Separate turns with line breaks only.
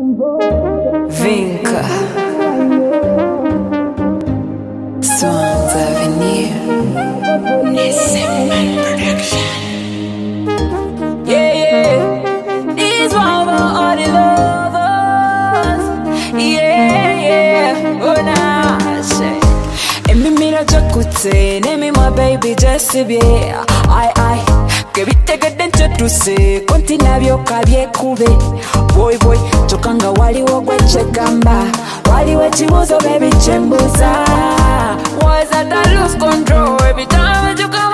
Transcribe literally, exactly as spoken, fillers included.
Vinca Swans Avenue Nissan Production. Yeah, yeah. This one for all the lovers. Yeah, yeah. Oh, nah, shit. Emi mira jakute, nemi my baby just be. I, I. Kebitega dentro tuse, kontina byoka byekube. Boy boy, chokanga waliwo gwe chegamba, waliwo ekibuzo baby chembuza. Was that I lose control every time you come?